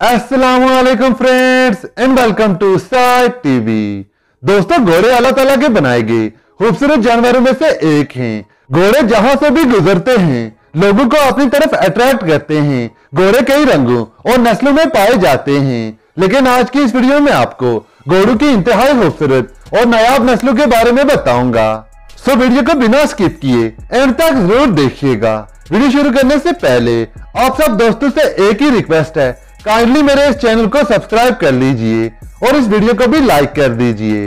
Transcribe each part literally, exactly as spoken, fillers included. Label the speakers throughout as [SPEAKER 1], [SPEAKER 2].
[SPEAKER 1] अस्सलामुअलैकुम friends and welcome to side TV. दोस्तों, घोड़े अल्लाह ताला के बनाए गए खूबसूरत जानवरों में से एक हैं। घोड़े जहां से भी गुजरते हैं लोगों को अपनी तरफ अट्रैक्ट करते हैं। घोड़े कई रंगों और नस्लों में पाए जाते हैं, लेकिन आज की इस वीडियो में आपको घोड़ों की इंतहाई खूबसूरत और नायाब नस्लों के बारे में बताऊंगा। सो वीडियो को बिना स्किप किए एंड तक जरूर देखिएगा। वीडियो शुरू करने से पहले आप सब दोस्तों से एक ही रिक्वेस्ट है, काइंडली मेरे इस चैनल को सब्सक्राइब कर लीजिए और इस वीडियो को भी लाइक कर दीजिए।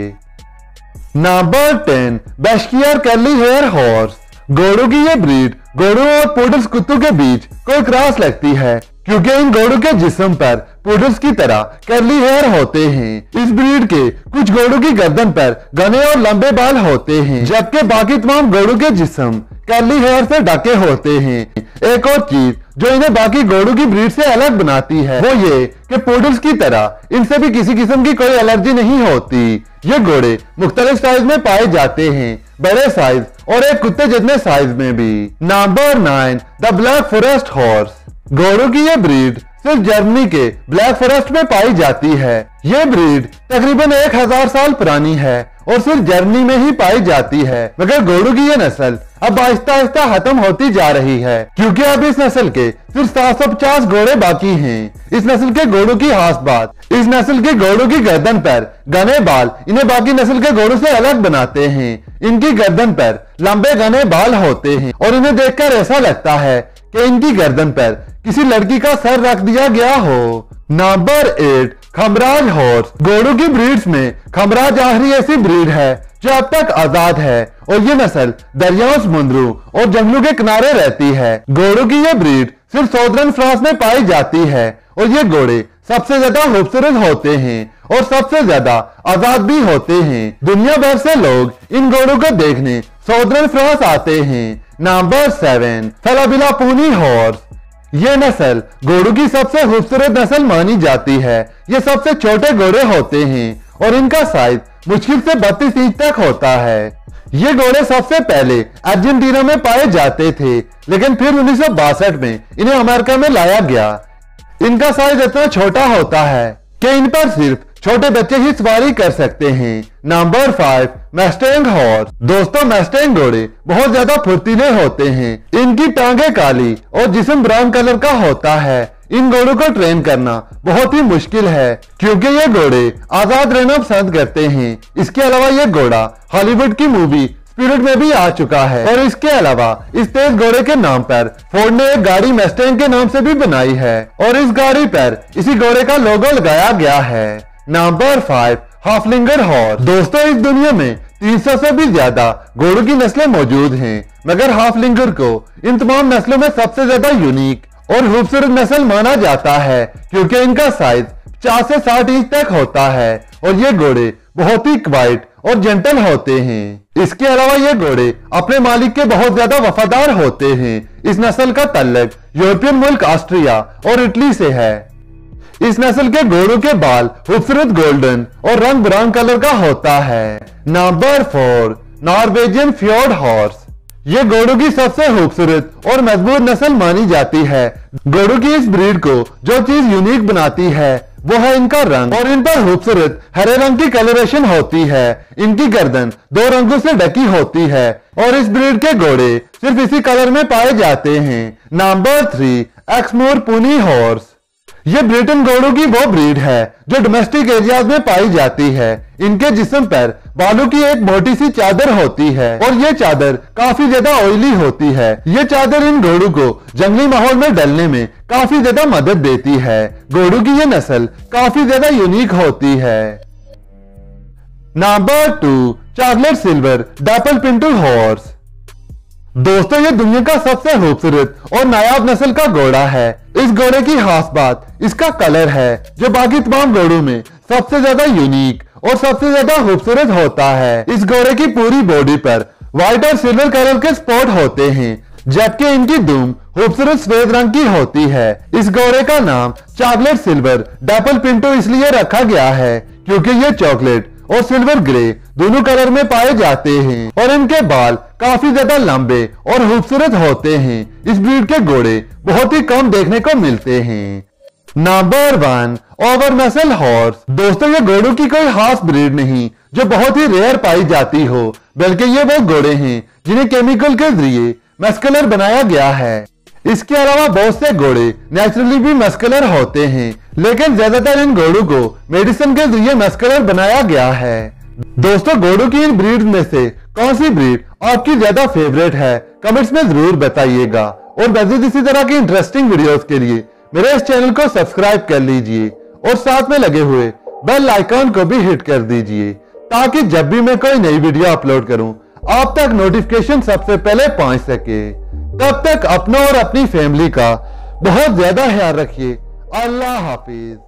[SPEAKER 1] Number ten, Bashkir curly hair horse. घोड़ों की ये ब्रीड घोड़ों और पुडल्स कुत्तों के बीच कोई क्रॉस लगती है, क्योंकि इन घोड़ों के जिस्म पर पुडल्स की तरह कर्ली हेयर होते हैं। इस ब्रीड के कुछ घोड़ों की गर्दन पर घने और लंबे बाल होते हैं, जबकि बाकी तमाम घोड़ों के जिस्म कर्ली हेयर से ढके होते हैं। एक और चीज जो इन्हें बाकी घोड़ों की ब्रीड से अलग बनाती है वो ये कि पुडल्स की तरह इनसे भी किसी किस्म की कोई एलर्जी नहीं होती। ये घोड़े मुख्तलिफ साइज में पाए जाते हैं, बड़े साइज और एक कुत्ते जितने साइज में भी। Number nine, the black forest horse. घोड़ों की ये ब्रीड सिर्फ जर्मनी के ब्लैक फॉरेस्ट में पाई जाती है। ये ब्रीड तकरीबन एक हजार साल पुरानी है और सिर्फ जर्मनी में ही पाई जाती है, मगर घोड़ों की ये नस्ल अब आहिस्ता आहिस्ता खत्म होती जा रही है, क्योंकि अब इस नस्ल के सिर्फ सात सौ पचास घोड़े बाकी हैं। इस नस्ल के घोड़ों की खास बात, इस नस्ल के घोड़ों की गर्दन पर घने बाल इन्हें बाकी नस्ल के घोड़ों से अलग बनाते हैं। इनकी गर्दन पर लंबे घने बाल होते हैं और इन्हें देखकर ऐसा लगता है कि इनकी गर्दन पर किसी लड़की का सर रख दिया गया हो। नंबर एट, खमराज हॉर्स। घोड़ों की ब्रीड्स में खमराज आखिरी ऐसी ब्रीड है जो अब तक आजाद है और ये नस्ल दरियाओं, समुद्रों और जंगलों के किनारे रहती है। घोड़ों की ये ब्रीड सिर्फ सॉदर्न फ्रांस में पाई जाती है और ये घोड़े सबसे ज्यादा खूबसूरत होते हैं और सबसे ज्यादा आजाद भी होते हैं। दुनिया भर से लोग इन घोड़ों को देखने सॉदर्न फ्रांस आते हैं। नंबर सेवन, फलाबिला पूनी हॉर्स। ये नस्ल घोड़ों की सबसे खूबसूरत नस्ल मानी जाती है। ये सबसे छोटे घोड़े होते हैं और इनका साइज मुश्किल से बत्तीस इंच तक होता है। ये घोड़े सबसे पहले अर्जेंटीना में पाए जाते थे, लेकिन फिर उन्नीस सौ बासठ में इन्हें अमेरिका में लाया गया। इनका साइज इतना छोटा होता है कि इन पर सिर्फ छोटे बच्चे ही सवारी कर सकते हैं। Number five, mustang horse. दोस्तों, मैस्टैंग घोड़े बहुत ज्यादा फुर्तीले होते हैं। इनकी टांगे काली और जिस्म ब्राउन कलर का होता है। इन घोड़ों को ट्रेन करना बहुत ही मुश्किल है, क्योंकि ये घोड़े आजाद रहना पसंद करते हैं। इसके अलावा ये घोड़ा हॉलीवुड की मूवी स्पिरिट में भी आ चुका है और इसके अलावा इस तेज घोड़े के नाम पर फोर्ड ने एक गाड़ी मैस्टैंग के नाम से भी बनाई है और इस गाड़ी पर इसी घोड़े का लोगो लगाया गया है। Number five, Haflinger horse. दोस्तों, इस दुनिया में तीन सौ से भी ज्यादा घोड़ों की नस्लें मौजूद हैं, मगर हाफलिंगर को इन तमाम नस्लों में सबसे ज्यादा यूनिक और खूबसूरत नस्ल माना जाता है, क्योंकि इनका साइज पचास से साठ इंच तक होता है और ये घोड़े बहुत ही क्वाइट और जेंटल होते हैं। इसके अलावा ये घोड़े अपने मालिक के बहुत ज्यादा वफादार होते हैं। इस नस्ल का तल्लक यूरोपियन मुल्क ऑस्ट्रिया और इटली से है। इस नस्ल के घोड़ों के बाल खूबसूरत गोल्डन और रंग ब्राउन कलर का होता है। Number four, Norwegian fjord horse. ये घोड़ों की सबसे खूबसूरत और मजबूत नस्ल मानी जाती है। घोड़ों की इस ब्रीड को जो चीज यूनिक बनाती है वो है इनका रंग, और इन पर खूबसूरत हरे रंग की कलरेशन होती है। इनकी गर्दन दो रंगों से ढकी होती है और इस ब्रीड के घोड़े सिर्फ इसी कलर में पाए जाते हैं। Number three, Exmoor pony horse. ये ब्रिटेन घोड़ों की वो ब्रीड है जो डोमेस्टिक एरियाज में पाई जाती है। इनके जिस्म पर बालों की एक मोटी सी चादर होती है और ये चादर काफी ज्यादा ऑयली होती है। ये चादर इन घोड़ों को जंगली माहौल में डलने में काफी ज्यादा मदद देती है। घोड़ों की ये नस्ल काफी ज्यादा यूनिक होती है। Number two, chocolate silver dapple pinto horse. दोस्तों, ये दुनिया का सबसे खूबसूरत और नायाब नस्ल का घोड़ा है। इस घोड़े की खास बात इसका कलर है, जो बाकी तमाम घोड़ों में सबसे ज्यादा यूनिक और सबसे ज्यादा खूबसूरत होता है। इस घोड़े की पूरी बॉडी पर व्हाइट और सिल्वर कलर के स्पॉट होते हैं, जबकि इनकी दुम खूबसूरत सफेद रंग की होती है। इस घोड़े का नाम चॉकलेट सिल्वर डैपल पिंटो इसलिए रखा गया है क्योंकि ये चॉकलेट और सिल्वर ग्रे दोनों कलर में पाए जाते हैं और इनके बाल काफी ज्यादा लंबे और खूबसूरत होते हैं। इस ब्रीड के घोड़े बहुत ही कम देखने को मिलते हैं। Number one, over muscle horse. दोस्तों ये घोड़ों की कोई खास ब्रीड नहीं जो बहुत ही रेयर पाई जाती हो, बल्कि ये वो घोड़े हैं जिन्हें केमिकल के जरिए मस्कुलर बनाया गया है। इसके अलावा बहुत से घोड़े नेचुरली भी मस्कुलर होते हैं, लेकिन ज्यादातर इन घोड़ों को मेडिसिन के जरिए मस्कुलर बनाया गया है। दोस्तों घोड़ों की इन ब्रीड में से कौन सी ब्रीड आपकी ज्यादा फेवरेट है, कमेंट्स में जरूर बताइएगा। और मजीद इसी तरह की इंटरेस्टिंग वीडियोस के लिए मेरे इस चैनल को सब्सक्राइब कर लीजिए और साथ में लगे हुए बेल आइकॉन को भी हिट कर दीजिए, ताकि जब भी मैं कोई नई वीडियो अपलोड करूं आप तक नोटिफिकेशन सबसे पहले पहुंच सके। तब तक अपना और अपनी फैमिली का बहुत ज्यादा ख्याल रखिए। अल्लाह हाफिज।